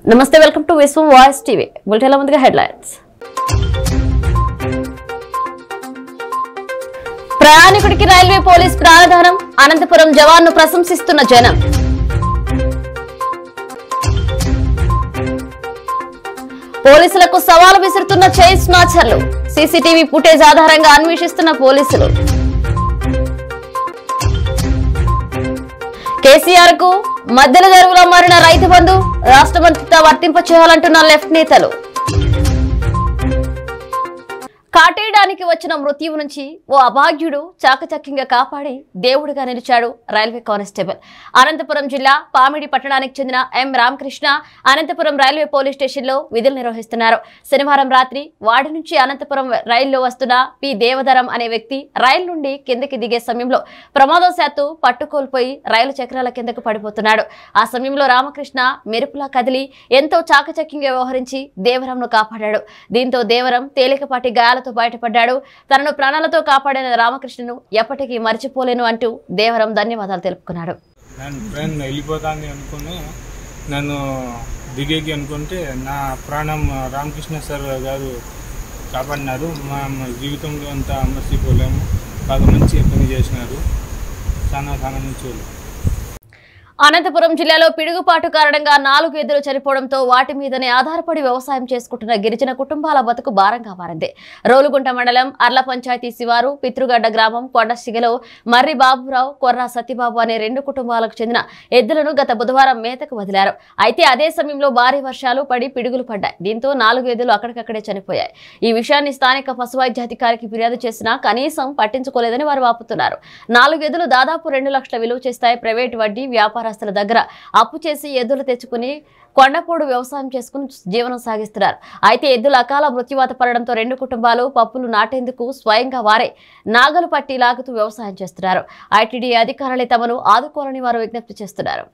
నమస్తే, welcome to Vishwam voice TV. బులెటిన్ల ముందుగా హెడ్లైన్స్. ప్రయాణికుడికి రైల్వే పోలీస్ ప్రాణదానం, అనంతపురం జవాన్ను ప్రశంసిస్తున్న జనం. పోలీసులకు సవాలు విసురుతున్న చైన్ స్నాచర్లు, సీసీటీవీ ఫుటేజ్ ఆధారంగా అన్వేషిస్తున్న పోలీసులు. కేసీఆర్ కు మధ్యల దరువులో మారిన రైతు బంధు, రాష్ట్రమంతటా వర్తింప చేయాలంటున్న లెఫ్ట్ నేతలు. కాటేయడానికి వచ్చిన మృత్యువు నుంచి ఓ అభాగ్యుడు చాకచక్యంగా కాపాడి దేవుడిగా నిలిచాడు రైల్వే కానిస్టేబుల్. అనంతపురం జిల్లా పామిడి పట్టణానికి చెందిన M Ramakrishna Anantapuram railway police స్టేషన్లో విధులు నిర్వహిస్తున్నారు. శనివారం రాత్రి వాడి నుంచి అనంతపురం రైల్లో వస్తున్న పి దేవధరం అనే వ్యక్తి రైలు నుండి కిందకి దిగే సమయంలో ప్రమాదవశాత్తు పట్టుకోల్పోయి రైలు చక్రాల కిందకు పడిపోతున్నాడు. ఆ సమయంలో రామకృష్ణ మెరుపులా కదిలి ఎంతో చాకచక్యంగా వ్యవహరించి దేవరంను కాపాడాడు. దీంతో దేవరం తేలికపాటి గాయాలతో బయటపడ్డాడు. తనను ప్రాణాలతో కాపాడిన రామకృష్ణను ఎప్పటికీ మర్చిపోలేను అంటూ దేవరం ధన్యవాదాలు తెలుపుకున్నాడు. ట్రైన్ వెళ్ళిపోతాను అనుకుని నన్ను దిగేకి అనుకుంటే నా ప్రాణం రామకృష్ణ సార్ గారు కాపాడినారు. మా జీవితంలో అంతా మర్చిపోలేము. బాగా మంచి పని చేసినారు. చాలా మంచి. అనంతపురం జిల్లాలో పిడుగుపాటు కారణంగా 4 ఎద్దులు చనిపోవడంతో వాటి మీదనే ఆధారపడి వ్యవసాయం చేసుకుంటున్న గిరిజన కుటుంబాల బతుకు భారంగా మారింది. రోలుగుంట మండలం అర్ల పంచాయతీ శివారు పితృగడ్డ గ్రామం కొండసిగలో మర్రి బాబురావు, కొర్రా సత్యబాబు అనే 2 కుటుంబాలకు చెందిన ఎద్దులను గత బుధవారం మేతకు వదిలారు. అయితే అదే సమయంలో భారీ వర్షాలు పడి పిడుగులు పడ్డాయి. దీంతో 4 ఎద్దులు అక్కడికక్కడే చనిపోయాయి. ఈ విషయాన్ని స్థానిక పశువైద్యాధికారికి ఫిర్యాదు చేసినా కనీసం పట్టించుకోలేదని వారు వాపుతున్నారు. 4 ఎద్దులు దాదాపు 2 లక్షల విలువ చేస్తాయి. ప్రైవేటు వడ్డీ వ్యాపారస్తుల దగ్గర అప్పు చేసి ఎద్దులు తెచ్చుకుని కొండపోడు వ్యవసాయం చేసుకుని జీవనం సాగిస్తున్నారు. అయితే ఎద్దులు అకాల మృత్యువాత పడడంతో 2 కుటుంబాలు పప్పులు నాటేందుకు స్వయంగా వారే నాగలు పట్టి లాగుతూ వ్యవసాయం చేస్తున్నారు. ఐటీడీ అధికారులే తమను ఆదుకోవాలని వారు విజ్ఞప్తి చేస్తున్నారు.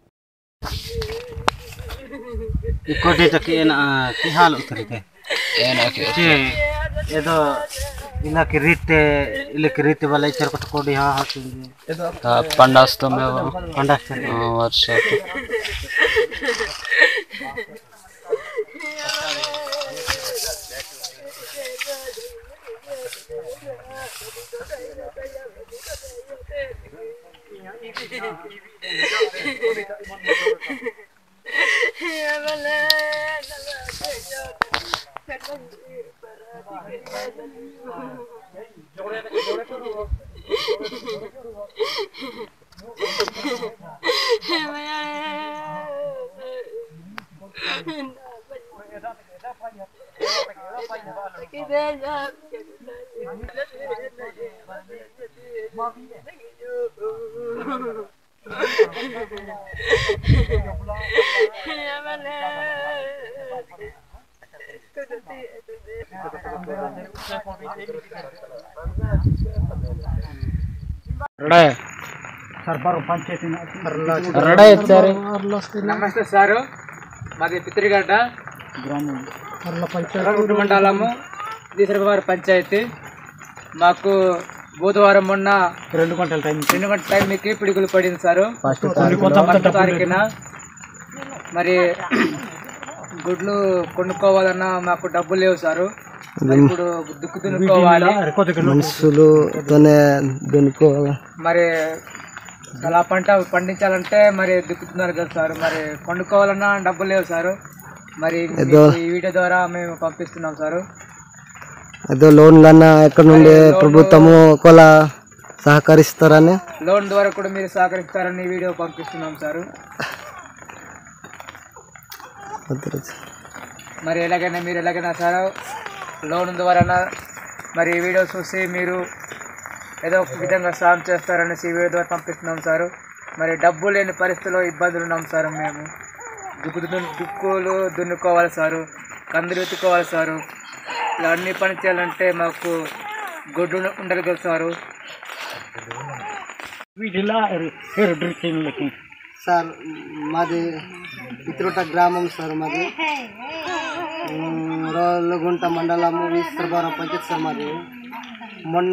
నమస్తే సారు, మాది పిత్రిగడ్డ మండలము శ్రీవారి పంచాయతీ. మాకు బుధవారం మొన్న 2 గంటల టైంకి పిడుగులు పడింది సారు. 1 తారీఖున మరి గుడ్లు కొనుక్కోవాలన్నా మాకు డబ్బులు లేవు సారు. ఇప్పుడు దుక్కు దున్నుకోవాలి, మరి అలా పంట పండించాలంటే మరి దుక్కుతున్నారు కదా సార్. మరి పండుకోవాలన్నా డబ్బులు లేవు సారు. మరి ఈ వీడియో ద్వారా మేము పంపిస్తున్నాం సారు. ఏదో లోన్లన్నా ఎక్కడ నుండి ప్రభుత్వము ఒకవేళ సహకరిస్తారని, లోన్ ద్వారా కూడా మీరు సహకరిస్తారని వీడియో పంపిస్తున్నాం సారు. మరి మీరు ఎలాగైనా సార్ లోన్ ద్వారా మరి ఈ వీడియో చూసి మీరు ఏదో ఒక విధంగా సాయం చేస్తారనేసి ఈ వీడియో ద్వారా పంపిస్తున్నాం సారు. మరి డబ్బు లేని పరిస్థితుల్లో ఇబ్బందులు ఉన్నాం సార్. మేము దుక్కులు దున్నుకోవాలి సారు, కందులు ఎత్తుకోవాలి సారు. ఇలా అన్ని పని చేయాలంటే మాకు గొడ్డు ఉండాలి కదా సారు. సార్ మాది పితృట గ్రామం సార్. మాది రోలుగుంట మండలము విశ్రభారం పంచాయతీ సార్. మాది మొన్న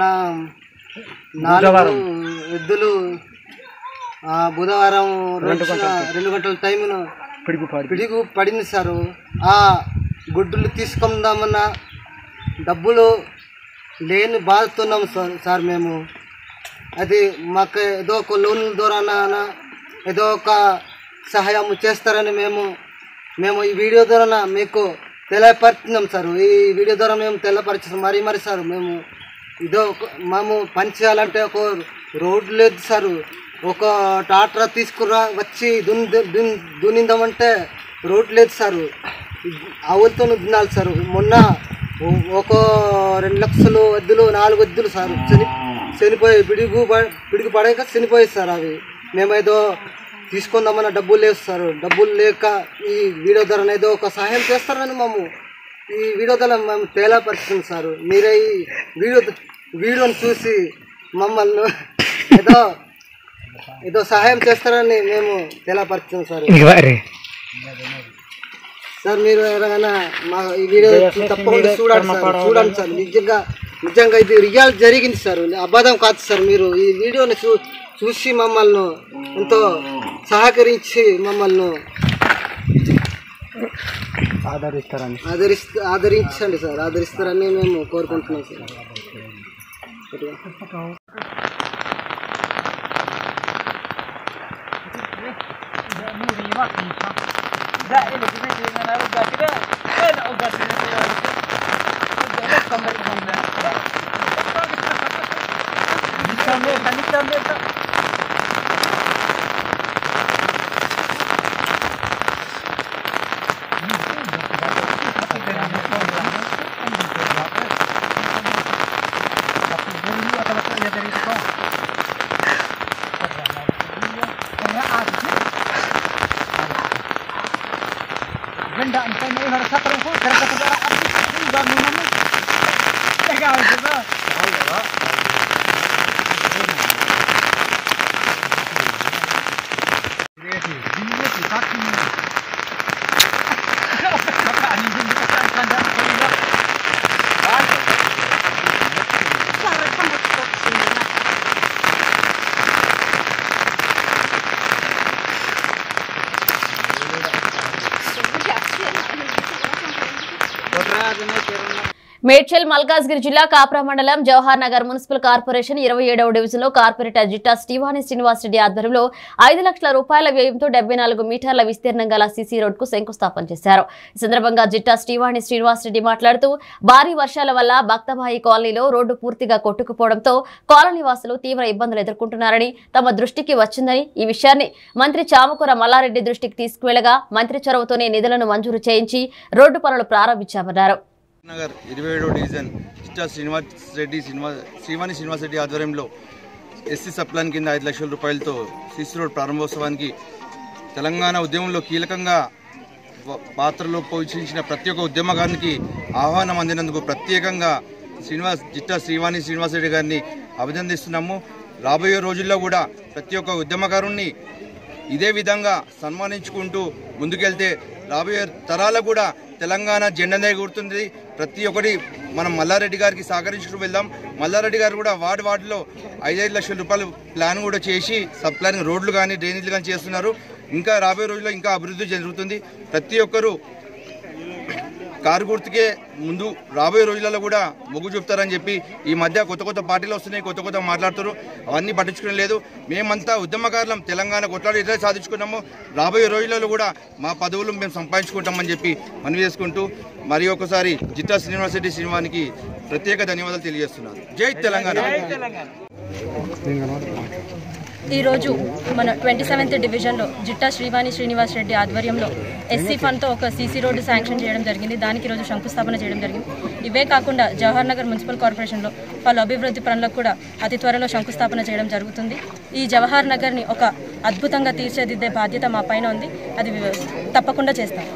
4 ఎద్దులు బుధవారం 2 గంటల టైమును పిడుగు పడింది సార్. ఆ గుడ్డులు తీసుకుందామన్న డబ్బులు లేని బాధతున్నాం సార్ మేము. అది మాకు ఏదో ఒక లోన్ ద్వారా ఏదో ఒక సహాయం చేస్తారని మేము ఈ వీడియో ద్వారా మీకు తెలియపరుస్తున్నాం సార్. ఈ వీడియో ద్వారా మేము తెలియపరిచాం మరి సార్. మేము పని చేయాలంటే ఒక రోడ్ లేదు సార్. ఒక ట్రాక్టర్ తీసుకురా వచ్చి దున్నిందామంటే రోడ్ లేదు సార్. ఆవులతో దున్నాలి సార్. మొన్న ఒక 2 లక్షలు ఎద్దులు 4 ఎద్దులు సార్ చనిపోయాయి. పిడుగు పడక చనిపోయాయి సార్. అవి మేమేదో తీసుకుందామన్న డబ్బులు లేదు సార్. డబ్బులు లేక ఈ వీడియో ద్వారా ఏదో ఒక సహాయం చేస్తారని ఈ వీడియో ద్వారా మేము తేలాపరుస్తుంది సార్. మీరే ఈ వీడియోని చూసి మమ్మల్ని ఏదో సహాయం చేస్తారని మేము తేలాపరుస్తుంది సార్. సార్ మీరు ఎవరైనా మా ఈ వీడియో తప్పకుండా చూడండి సార్. నిజంగా ఇది రియల్ జరిగింది సార్, అబద్ధం కాదు సార్. మీరు ఈ వీడియోని చూసి మమ్మల్ని ఎంతో సహకరించి మమ్మల్ని ఆదరించండి సార్. ఆదరిస్తారని మేము కోరుకుంటున్నాం సార్. మేడ్చల్ మల్కాజ్గిరి జిల్లా కాప్రా మండలం జవహర్ నగర్ మున్సిపల్ కార్పొరేషన్ 27వ డివిజన్ లో కార్పొరేటర్ జిట్టా శ్రీవాణి శ్రీనివాసరెడ్డి ఆధ్వర్యంలో 5 లక్షల రూపాయల వ్యయంతో 74 మీటర్ల విస్తీర్ణం గల సీసీ రోడ్ కు శంకుస్థాపన చేశారు. ఈ సందర్భంగా జిట్టా శ్రీవాణి శ్రీనివాసరెడ్డి మాట్లాడుతూ భారీ వర్షాల వల్ల భక్తబాయి కాలనీలో రోడ్డు పూర్తిగా కొట్టుకుపోవడంతో కాలనీ వాసులు తీవ్ర ఇబ్బందులు ఎదుర్కొంటున్నారని తమ దృష్టికి వచ్చిందని ఈ విషయాన్ని మంత్రి చామకూర మల్లారెడ్డి దృష్టికి తీసుకువెళ్లగా మంత్రి చొరవతోనే నిధులను మంజూరు చేయించి రోడ్డు పనులు ప్రారంభించామన్నారు. నగర్ 27వ డివిజన్ జిట్టా శ్రీవాణి శ్రీనివాసరెడ్డి ఆధ్వర్యంలో ఎస్సీ సప్లాన్ కింద 5 లక్షల రూపాయలతో సీసీ రోడ్ ప్రారంభోత్సవానికి తెలంగాణ ఉద్యమంలో కీలకంగా పాత్రలో పోషించిన ప్రతి ఒక్క ఉద్యమకారునికి ఆహ్వానం అందినందుకు ప్రత్యేకంగా జిట్టా శ్రీవాణి శ్రీనివాసరెడ్డి గారిని అభినందిస్తున్నాము. రాబోయే రోజుల్లో కూడా ప్రతి ఒక్క ఉద్యమకారుణ్ణి ఇదే విధంగా సన్మానించుకుంటూ ముందుకెళ్తే రాబోయే తరాలకు కూడా తెలంగాణ జెండానే గుర్తుంది. ప్రతి ఒక్కటి మనం మల్లారెడ్డి గారికి సహకరించుకుంటూ వెళ్దాం. మల్లారెడ్డి గారు కూడా వార్డులో 5 లక్షల రూపాయలు ప్లాన్ కూడా చేసి సబ్ ప్లాన్ రోడ్లు కానీ డ్రైనేజీలు కానీ చేస్తున్నారు. ఇంకా రాబోయే రోజుల్లో ఇంకా అభివృద్ధి జరుగుతుంది. ప్రతి ఒక్కరూ కారు గుర్తుకే ముందు రాబోయే రోజులలో కూడా మొగ్గు చూపుతారని చెప్పి ఈ మధ్య కొత్త పార్టీలు వస్తున్నాయి, కొత్త మాట్లాడుతారు. అవన్నీ పట్టించుకునే లేదు. మేమంతా ఉద్యమకారులం, తెలంగాణ కొట్లాడి ఇదే సాధించుకున్నాము. రాబోయే రోజులలో కూడా మా పదవులు మేము సంపాదించుకుంటామని చెప్పి మనవి చేసుకుంటూ మరి ఒకసారి జిట్టా శ్రీనివాసరెడ్డి శ్రీవానికి ప్రత్యేక ధన్యవాదాలు తెలియజేస్తున్నాను. జై తెలంగాణ. ఈరోజు మన 27th డివిజన్లో జిట్టా శ్రీవాణి శ్రీనివాసరెడ్డి ఆధ్వర్యంలో ఎస్సీ ఫండ్తో ఒక సీసీ రోడ్డు శాంక్షన్ చేయడం జరిగింది. దానికి ఈరోజు శంకుస్థాపన చేయడం జరిగింది. ఇవే కాకుండా జవహర్ నగర్ మున్సిపల్ కార్పొరేషన్లో పలు అభివృద్ధి పనులకు కూడా అతి త్వరలో శంకుస్థాపన చేయడం జరుగుతుంది. ఈ జవహర్ నగర్ని ఒక అద్భుతంగా తీర్చిదిద్దే బాధ్యత మా పైన ఉంది. అది తప్పకుండా చేస్తాం.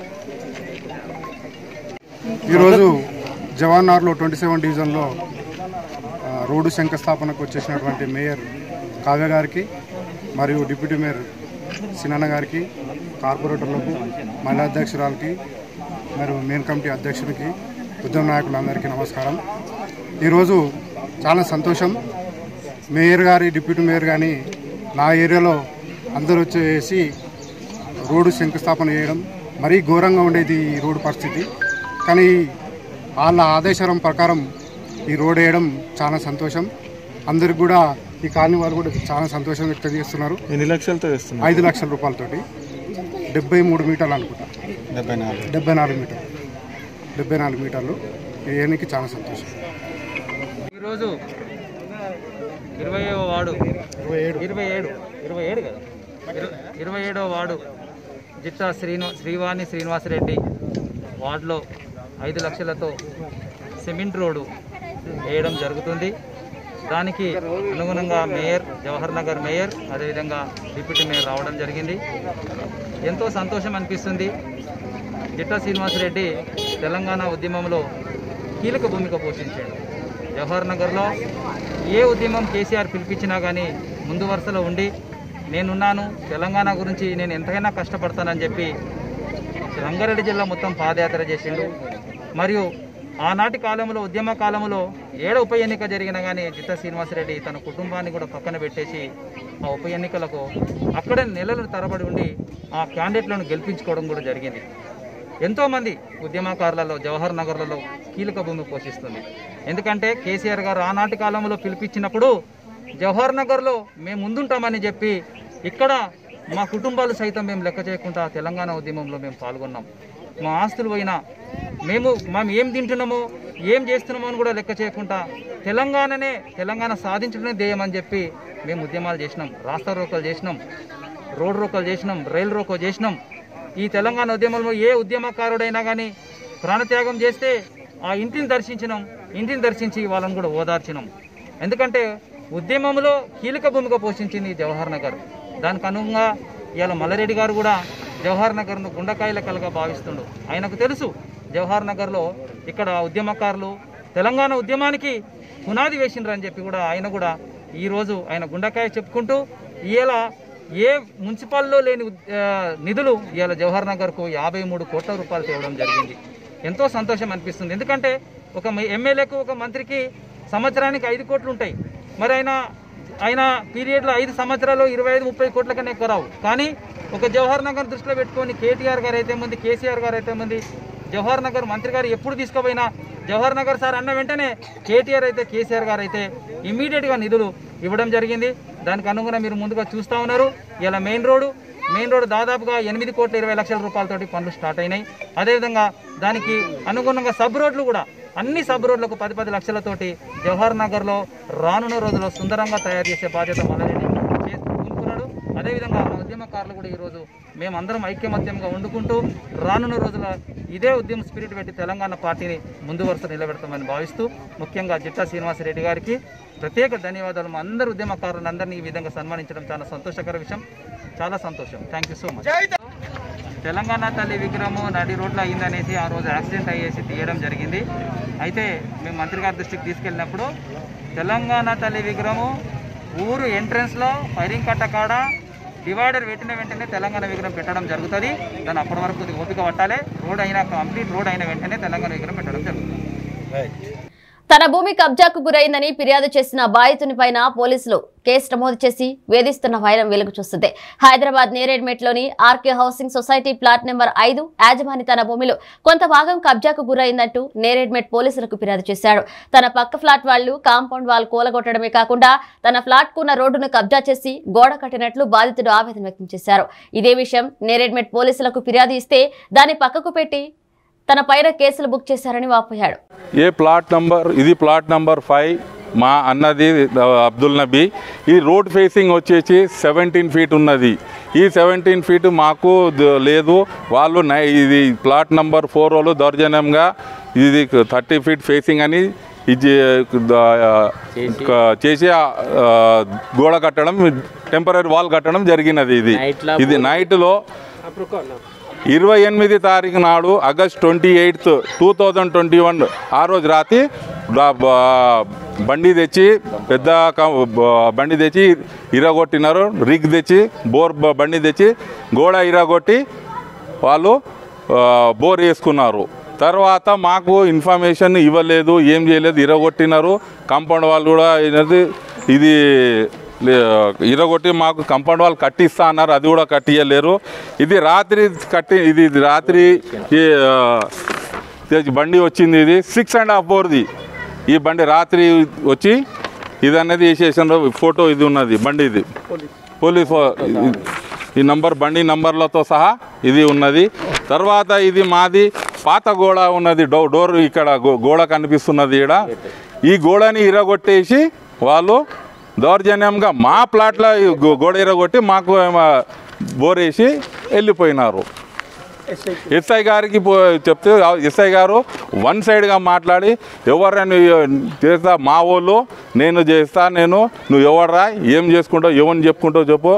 ఈరోజు జవహర్ నగర్లో 27 డివిజన్లో రోడ్డు శంకుస్థాపనకు వచ్చేసినటువంటి మేయర్ కావ్య గారికి మరియు డిప్యూటీ మేయర్ సినన్న గారికి, కార్పొరేటర్లకు, మహిళా అధ్యక్షురాలకి మరియు మెయిన్ కమిటీ అధ్యక్షుడికి, ఉద్యమ నాయకులందరికీ నమస్కారం. ఈరోజు చాలా సంతోషం. మేయర్ గారి, డిప్యూటీ మేయర్ కానీ నా ఏరియాలో అందరూ వచ్చేసి రోడ్డు శంకుస్థాపన చేయడం మరీ ఘోరంగా ఉండేది ఈ రోడ్డు పరిస్థితి. కానీ వాళ్ళ ఆదేశం ప్రకారం ఈ రోడ్ వేయడం చాలా సంతోషం. అందరికి కూడా ఈ కాలనీ వాళ్ళు కూడా చాలా సంతోషం వ్యక్తం చేస్తున్నారు. ఎన్ని లక్షలతో వేస్తున్నారు? 5 లక్షల రూపాయలతోటి 73 మీటర్లు అనుకుంటా, 74 మీటర్లు వేయడానికి చాలా సంతోషం. ఈరోజు 27వ వార్డు 27వ వార్డు జిట్టా శ్రీవాణి శ్రీనివాసరెడ్డి వార్డులో 5 లక్షలతో సిమెంట్ రోడ్డు వేయడం జరుగుతుంది. దానికి అనుగుణంగా మేయర్, జవహర్ నగర్ మేయర్, అదేవిధంగా డిప్యూటీ మేయర్ రావడం జరిగింది. ఎంతో సంతోషం అనిపిస్తుంది. జిట్టా శ్రీనివాసరెడ్డి తెలంగాణ ఉద్యమంలో కీలక భూమిక పోషించాడు. జవహర్ నగర్లో ఏ ఉద్యమం కేసీఆర్ పిలిపించినా కానీ ముందు వరుసలో ఉండి నేనున్నాను, తెలంగాణ గురించి నేను ఎంతైనా కష్టపడతానని చెప్పి రంగారెడ్డి జిల్లా మొత్తం పాదయాత్ర చేసిండు. మరియు ఆనాటి కాలంలో, ఉద్యమ కాలంలో 7 ఉప ఎన్నిక జరిగినా కానీ జిట్టా శ్రీనివాసరెడ్డి తన కుటుంబాన్ని కూడా పక్కన పెట్టేసి ఆ ఉప ఎన్నికలకు అక్కడే నెలలు తరబడి ఉండి ఆ క్యాండిడేట్లను గెలిపించుకోవడం కూడా జరిగింది. ఎంతోమంది ఉద్యమకారులలో జవహర్ నగర్లలో కీలక భూమి పోషిస్తుంది. ఎందుకంటే కేసీఆర్ గారు ఆనాటి కాలంలో పిలిపించినప్పుడు జవహర్ నగర్లో మేము ముందుంటామని చెప్పి ఇక్కడ మా కుటుంబాలు సైతం మేము లెక్క చేయకుండా తెలంగాణ ఉద్యమంలో మేము పాల్గొన్నాం. మా ఆస్తులు పోయినా మేము ఏం తింటున్నామో ఏం చేస్తున్నామో అని కూడా లెక్క చేయకుండా తెలంగాణ సాధించడమే ధ్యేయమని చెప్పి మేము ఉద్యమాలు చేసినాం. రాస్తా రోకోలు చేసినాం, రోడ్ రోకోలు చేసినాం, రైలు రోకో చేసినాం. ఈ తెలంగాణ ఉద్యమంలో ఏ ఉద్యమకారుడైనా కానీ ప్రాణత్యాగం చేస్తే ఆ ఇంటిని దర్శించి వాళ్ళని కూడా ఓదార్చినాం. ఎందుకంటే ఉద్యమంలో కీలక భూమిక పోషించింది జవహర్ నగర్. దానికి అనుగుణంగా ఇవాళ మల్లారెడ్డి గారు కూడా జవహర్ నగర్ను గుండకాయల కలగా భావిస్తుండు. ఆయనకు తెలుసు జవహర్ నగర్లో ఇక్కడ ఉద్యమకారులు తెలంగాణ ఉద్యమానికి పునాది వేసిండ్రు అని చెప్పి కూడా ఆయన కూడా ఈరోజు ఆయన గుండకాయ చెప్పుకుంటూ ఇవాళ ఏ మున్సిపాల్లో లేని నిధులు ఇవాళ జవహర్ నగర్కు 53 కోట్ల రూపాయలు తేవడం జరిగింది. ఎంతో సంతోషం అనిపిస్తుంది. ఎందుకంటే ఒక ఎమ్మెల్యేకు, ఒక మంత్రికి సంవత్సరానికి 5 కోట్లు ఉంటాయి. మరి ఆయన పీరియడ్లో 5 సంవత్సరాలు 25-30 కోట్ల కన్నా ఎక్కువ రావు. కానీ ఒక జవహర్ నగర్ దృష్టిలో పెట్టుకొని కేటీఆర్ గారు అయితే మంది, కేసీఆర్ గారు అయితే మంది, జవహర్ నగర్ మంత్రి గారు ఎప్పుడు తీసుకుపోయినా జవహర్ నగర్ సార్ అన్న వెంటనే కేటీఆర్ అయితే కేసీఆర్ గారు అయితే ఇమీడియట్గా నిధులు ఇవ్వడం జరిగింది. దానికి అనుగుణంగా మీరు ముందుగా చూస్తూ ఉన్నారు. ఇలా మెయిన్ రోడ్డు దాదాపుగా 8,20,00,000 రూపాయలతోటి పనులు స్టార్ట్ అయినాయి. అదేవిధంగా దానికి అనుగుణంగా సబ్ రోడ్లు కూడా అన్ని సబ్ రోడ్లకు 10 లక్షలతోటి జవహర్ నగర్లో రానున్న రోజుల్లో సుందరంగా తయారు చేసే బాధ్యత మల్లారెడ్డి చేసుకున్నాడు. అదేవిధంగా మన ఉద్యమకారులు కూడా ఈరోజు మేమందరం ఐక్యమత్యంగా వండుకుంటూ రానున్న రోజుల ఇదే ఉద్యమ స్పిరిట్ పెట్టి తెలంగాణ పార్టీని ముందు వరుస నిలబెడతామని భావిస్తూ ముఖ్యంగా జిట్టా శ్రీనివాసరెడ్డి గారికి ప్రత్యేక ధన్యవాదాలు. మా అందరు ఉద్యమకారులందరినీ ఈ విధంగా సన్మానించడం చాలా సంతోషకర విషయం. చాలా సంతోషం. Thank you so much. Telangana తల్లి విగ్రహము నడి రోడ్లో అయిందనేసి ఆ రోజు యాక్సిడెంట్ అయ్యేసి తీయడం జరిగింది. అయితే మేము మంత్రి గారి దృష్టికి తీసుకెళ్ళినప్పుడు తెలంగాణ తల్లి విగ్రహము ఊరు ఎంట్రన్స్లో ఫైరింగ్ కట్ట కాడ డివైడర్ పెట్టిన వెంటనే తెలంగాణ విగ్రహం పెట్టడం జరుగుతుంది. దాన్ని అప్పటి వరకు ఓపిక పట్టాలి. రోడ్ అయినా కంప్లీట్ రోడ్ అయిన వెంటనే తెలంగాణ విగ్రహం పెట్టడం జరుగుతుంది. తన భూమి కబ్జాకు గురైందని ఫిర్యాదు చేసిన బాధితుని పైన పోలీసులు కేసు నమోదు చేసి వేధిస్తున్న వైరం వెలుగు చూస్తుంది. హైదరాబాద్ నేరేడ్మెట్లోని RK housing society plot number 5 యాజమాని తన భూమిలో కొంత భాగం కబ్జాకు గురైందంటూ నేరేడ్మెట్ పోలీసులకు ఫిర్యాదు చేశాడు. తన పక్క ఫ్లాట్ వాళ్లు కాంపౌండ్ వాల్ కూలగొట్టడమే కాకుండా తన ఫ్లాట్ కున్న రోడ్డును కబ్జా చేసి గోడ కట్టినట్లు బాధితుడు ఆవేదన వ్యక్తం చేశారు. ఇదే విషయం నేరేడ్మెట్ పోలీసులకు ఫిర్యాదు ఇస్తే దాన్ని పక్కకు పెట్టి తన పైన కేసులు బుక్ చేశారని వాపోయాడు. ఇది ప్లాట్ నంబర్ 5 మా అన్నది అబ్దుల్ నబీ. ఈ రోడ్ ఫేసింగ్ వచ్చేసి 17 ఫీట్ ఉన్నది. ఈ 17 ఫీట్ మాకు లేదు. వాళ్ళు ఇది ప్లాట్ నంబర్ 4 వాళ్ళు దౌర్జన్యంగా ఇది 30 ఫీట్ ఫేసింగ్ అని ఇది చేసి గోడ కట్టడం, టెంపరీ వాల్ కట్టడం జరిగినది. ఇది నైట్లో 28 తారీఖు నాడు ఆగస్ట్ 28, 2021 ఆ రోజు రాత్రి బండి తెచ్చి పెద్ద బండి తెచ్చి ఇరగొట్టినారు. రిగ్ తెచ్చి బండి తెచ్చి గోడ ఇరగొట్టి వాళ్ళు బోర్ వేసుకున్నారు. తర్వాత మాకు ఇన్ఫర్మేషన్ ఇవ్వలేదు, ఏం చేయలేదు, ఇరగొట్టినారు. కాంపౌండ్ వాళ్ళు కూడా ఇది ఇరగొట్టి మాకు కాంపౌండ్ వాల్ కట్టిస్తా అన్నారు, అది కూడా కట్టియలేరు. ఇది రాత్రి ఇది రాత్రి బండి వచ్చింది, ఇది 6.5 బోర్ది ఈ బండి రాత్రి వచ్చి ఇది అనేది వేసేసిన ఫోటో ఇది ఉన్నది బండి, ఇది పోలీస్ ఈ నంబర్ బండి నంబర్లతో సహా ఇది ఉన్నది. తర్వాత ఇది మాది పాత గోడ ఉన్నది, డోర్ ఇక్కడ గోడ కనిపిస్తున్నది. ఇక్కడ ఈ గోడని ఇరగొట్టేసి వాళ్ళు దౌర్జన్యంగా మా ప్లాట్లో గోడ ఇరగొట్టి మాకు బోరేసి వెళ్ళిపోయినారు. ఎస్ఐ గారికి చెప్తే ఎస్ఐ గారు వన్ సైడ్గా మాట్లాడి ఎవరైనా చేస్తా మా వాళ్ళు నేను చేస్తా, నువ్వు ఎవడరా ఏం చేసుకుంటావు, ఎవరిని చెప్పుకుంటావు చెప్పు,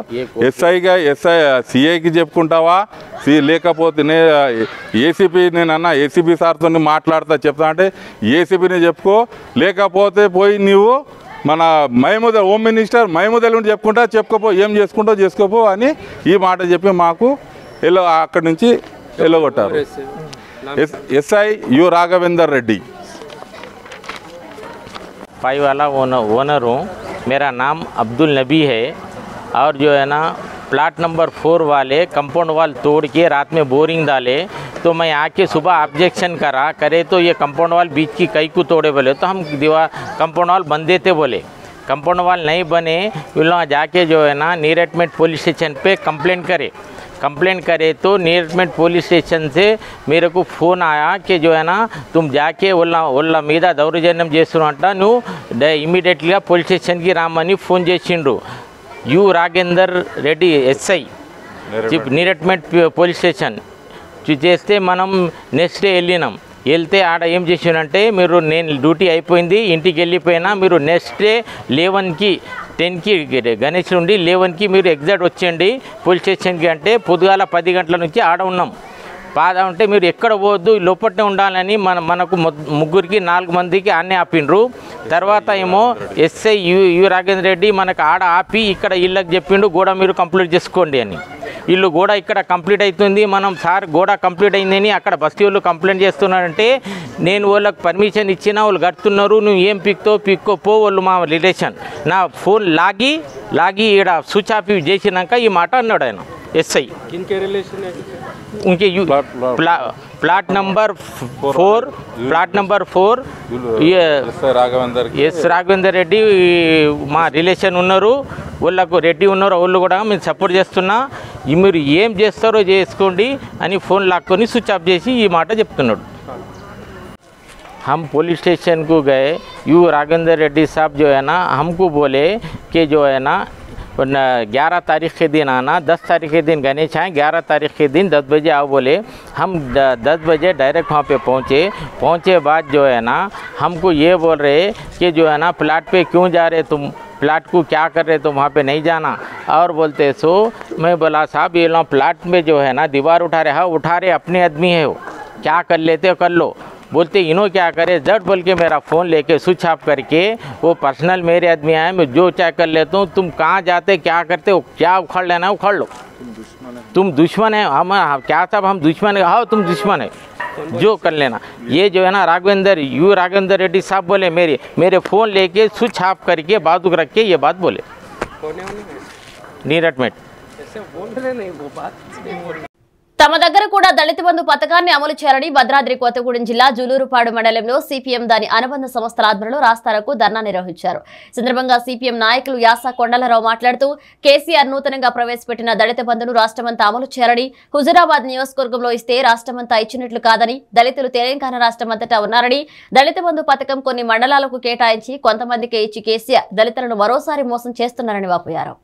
సిఐకి చెప్పుకుంటావా, లేకపోతే ఏసీపీ నేనన్నా ఏసీపీ సార్తో మాట్లాడతా చెప్తా అంటే ఏసీపీని చెప్పుకో, లేకపోతే పోయి నువ్వు మన మహమూద్ హోమ్ మినిస్టర్ మహమూద్ అలీని చెప్పుకోపో, ఏం చేసుకుంటావు చేసుకోపో అని ఈ మాట చెప్పి మాకు అక్కడి నుంచి వెళ్ళగొట్టారు. ఎస్ఐ యు राघवेंद्र रेड्डी पाई वाला ओनर हूँ। मेरा नाम अब्दुल नबी है और जो है ना प्लाट नंबर 4 वाले कंपाउंड वाल तोड़ के रात में बोरिंग डाले, तो मैं आके सुबह ऑब्जेक्शन करे तो ये कंपाउंड वाल बीच की कई को तोड़े बोले, तो हम दीवार कंपाउंड वाल बन देते बोले। कंपाउंड वाल नहीं बने, वहाँ जाके जो है ना नीरटमेंट पुलिस स्टेशन पे कंप्लेंट करे तो नीरटमेंट पुलिस स्टेशन से मेरे को फ़ोन आया कि जो है ना तुम जाके వాళ్ళ మీద దౌర్జన్యం చేస్తున్నట్ట, నువ్వు ఇమీడియట్గా పోలీస్ స్టేషన్కి రామని ఫోన్ చేసిండ్రు. U Raghavender Reddy SI Neredmet police station చేస్తే మనం నెక్స్ట్ డే వెళ్తే ఆడ ఏం చేసిండంటే, మీరు నేను డ్యూటీ అయిపోయింది ఇంటికి వెళ్ళిపోయినా, మీరు నెక్స్ట్ డే 10కి గణేష్ నుండి 11కి మీరు ఎగ్జాక్ట్ వచ్చేయండి పోలీస్ స్టేషన్కి అంటే, పొద్దుగాల 10 గంటల నుంచి ఆడ ఉన్నాం. అంటే మీరు ఎక్కడ పోవద్దు లోపట్నే ఉండాలని మనకు ముగ్గురికి 4 మందికి ఆన్నే ఆపిండ్రు. తర్వాత ఏమో ఎస్ఐ యు రాఘవేంద్ర రెడ్డి మనకు ఆడ ఆపి ఇక్కడ ఇళ్ళకి చెప్పిండు గోడ మీరు కంప్లీట్ చేసుకోండి అని. వీళ్ళు గోడ ఇక్కడ కంప్లీట్ అవుతుంది, మనం సార్ గోడ కంప్లీట్ అయిందని అక్కడ బస్తీ వాళ్ళు కంప్లైంట్ చేస్తున్నారంటే, నేను వాళ్ళకి పర్మిషన్ ఇచ్చినా వాళ్ళు కడుతున్నారు, నువ్వు ఏం పిక్కోపో వాళ్ళు మా రిలేషన్. నా ఫోన్ లాగి ఇక్కడ స్విచ్ ఆఫ్ చేసినాక ఈ మాట అన్నాడు ఆయన ఎస్ఐ. उनके प्लाट नंबर 4 ये రాఘవేంద్ర రెడ్డి మా రిలేషన్ ఉన్నారు, వాళ్ళకు రెడ్డి ఉన్నారు, వాళ్ళు కూడా మేము సపోర్ట్ చేస్తున్నా, మీరు ఏం చేస్తారో చేసుకోండి అని ఫోన్ లాక్కొని స్విచ్ ఆఫ్ చేసి ఈ మాట చెప్తున్నాడు. हम पुलिस स्टेशन को गए, यू राघवेंद्र रेड्डी साहब जो है ना हमको बोले कि जो है ना 11 तारीख के दिन आना, 10 तारीख के दिन गणेश आए, 11 तारीख के दिन 10 बजे आओ बोले। हम 10 बजे डायरेक्ट वहाँ पे पहुँचे बाद जो है ना हमको ये बोल रहे कि जो है ना प्लाट पे क्यों जा रहे तुम, प्लाट को क्या कर रहे तुम, वहाँ पे नहीं जाना। और बोलते सो मैं बोला साहब ये लोग प्लाट में जो है ना दीवार उठा रहे अपने आदमी है, वो क्या कर लेते हो कर लो। बोलते इन्हों क्या करे, झट बोल के मेरा फ़ोन लेके स्विच ऑफ करके, वो पर्सनल मेरे आदमी आए, मैं जो चाहे कर लेता हूँ, तुम कहाँ जाते क्या करते हो, क्या उखाड़ लेना है उखाड़ लो, तुम दुश्मन है हम क्या साहब हम दुश्मन है, हाँ तुम दुश्मन है जो कर लेना। ये जो है ना राघवेंद्र रेड्डी साहब बोले मेरे फ़ोन लेके स्विच ऑफ करके बाजू रख के ये बात बोले। नीरटमेट తమ దగ్గర కూడా దళిత బంధు పథకాన్ని అమలు చేయాలని భద్రాద్రి కొత్తగూడెం జిల్లా జులూరుపాడు మండలంలో సిపిఎం దాని అనుబంధ సంస్థల ఆధ్వర్యంలో రాస్తారోకో ధర్నా నిర్వహించారు. సందర్భంగా సిపిఎం నాయకులు యాస కొండలరావు మాట్లాడుతూ కేసీఆర్ నూతనంగా ప్రవేశపెట్టిన దళిత బంధును రాష్ట్రమంతా అమలు చేయాలని, హుజురాబాద్ నియోజకవర్గంలో ఇస్తే రాష్ట్రమంతా ఇచ్చినట్లు కాదని, దళితులు తెలంగాణ రాష్ట్రమంతటా ఉన్నారని, దళిత బంధు పథకం కొన్ని మండలాలకు కేటాయించి కొంతమందికే ఇచ్చి కేసీఆర్ దళితులను మరోసారి మోసం చేస్తున్నారని వాపోయారు.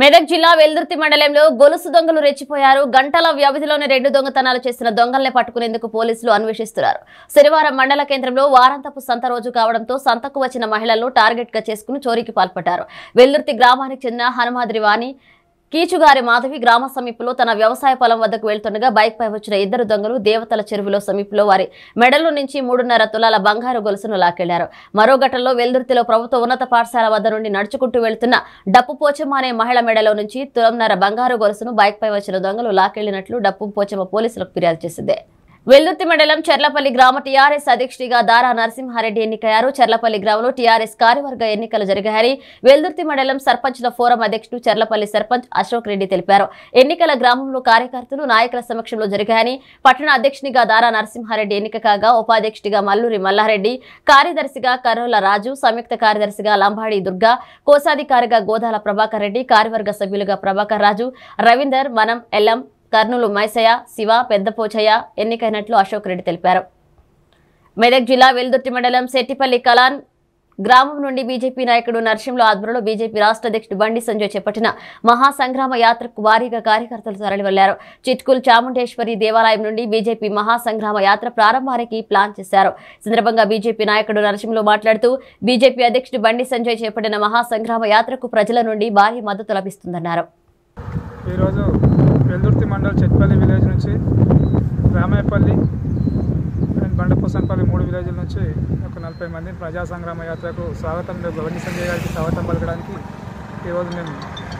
మెదక్ జిల్లా వెల్దుర్తి మండలంలో గొలుసు దొంగలు రెచ్చిపోయారు. గంటల వ్యవధిలోనే 2 దొంగతనాలు చేసిన దొంగల్ని పట్టుకునేందుకు పోలీసులు అన్వేషిస్తున్నారు. శనివారం మండల కేంద్రంలో వారాంతపు సంత రోజు కావడంతో సంతకు వచ్చిన మహిళలను టార్గెట్ గా చేసుకుని చోరీకి పాల్పడ్డారు. వెల్దుర్తి గ్రామానికి చెందిన హనుమాద్రి వాణి కీచుగారి మాధవి గ్రామ సమీపంలో తన వ్యవసాయ పొలం వద్దకు వెళ్తుండగా బైక్ పై వచ్చిన 2 దొంగలు దేవతల చెరువులో సమీపంలో వారి మెడలో నుంచి 3.5 తులాల బంగారు గొలుసును లాక్కెళ్లారు. మరో ఘటనలో వెల్దుర్తిలో ప్రభుత్వ ఉన్నత పాఠశాల వద్ద నుండి నడుచుకుంటూ వెళ్తున్న డప్పు పోచమ్మ అనే మహిళ మెడలో నుంచి 1 తులంన్నర బంగారు గొలుసును బైక్ పై వచ్చిన దొంగలు లాక్కెళ్లినట్లు డప్పు పోచమ్మ పోలీసులకు ఫిర్యాదు చేసింది. వెల్దుర్తి మండలం చెర్లపల్లి గ్రామ టీఆర్ఎస్ అధ్యక్షుడిగా దారా నరసింహారెడ్డి ఎన్నికయ్యారు. చెర్లపల్లి గ్రామంలో టీఆర్ఎస్ కార్యవర్గ ఎన్నికలు జరిగాయని వెల్దుర్తి మండలం సర్పంచ్ల ఫోరం అధ్యక్షుడు చెర్లపల్లి సర్పంచ్ అశోక్ రెడ్డి తెలిపారు. ఎన్నికల గ్రామంలో కార్యకర్తలు నాయకుల సమక్షంలో జరిగాయని పట్టణ అధ్యక్షునిగా దారా నరసింహారెడ్డి ఎన్నిక కాగా ఉపాధ్యక్షుడిగా మల్లూరి మల్లారెడ్డి, కార్యదర్శిగా కర్రోల రాజు, సంయుక్త కార్యదర్శిగా లంబాడి దుర్గా, కోశాధికారిగా గోదాల ప్రభాకర్ రెడ్డి, కార్యవర్గ సభ్యులుగా ప్రభాకర్ రాజు, రవీందర్, మనం ఎల్లం, కర్నూలు మైసయ్య, శివ, పెద్దపోచయ్య ఎన్నికైనట్లు అశోక్ రెడ్డి తెలిపారు. మెదక్ జిల్లా వెల్దుర్తి మండలం శెట్టిపల్లి కలాన్ గ్రామం నుండి బీజేపీ నాయకుడు నరసింహుల ఆధ్వర్యంలో బీజేపీ రాష్ట్ర అధ్యక్షుడు బండి సంజయ్ చేపట్టిన మహాసంగ్రామ యాత్రకు భారీగా కార్యకర్తలు తరలివెళ్లారు. చిట్కుల్ చాముండేశ్వరి దేవాలయం నుండి బీజేపీ మహాసంగ్రామ యాత్ర ప్రారంభానికి ప్లాన్ చేశారు. సందర్భంగా బీజేపీ నాయకుడు నరసింహులు మాట్లాడుతూ బీజేపీ అధ్యక్షుడు బండి సంజయ్ చేపట్టిన మహాసంగ్రామ యాత్రకు ప్రజల నుండి భారీ మద్దతు లభిస్తుందన్నారు. ఈరోజు వెల్దుర్తి మండల్ చెట్పల్లి విలేజ్ నుంచి రామాయపల్లి అండ్ బండపోసంపల్లి 3 విలేజ్ల నుంచి ఒక 40 మంది ప్రజా సంగ్రామ యాత్రకు స్వాగతం బండి సంజయ్ గారికి స్వాగతం పలకడానికి ఈరోజు మేము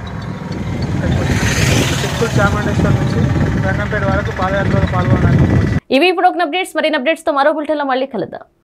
చిత్తూరు చాముండేశ్వర్ నుంచి రంగంపేట వరకు పాదయాత్రలో పాల్గొనడానికి. ఇవి ఇప్పుడు ఒక అప్డేట్స్. మరిన్ని అప్డేట్స్తో మరో బులెటిన్లో మళ్ళీ కలుద్దాం.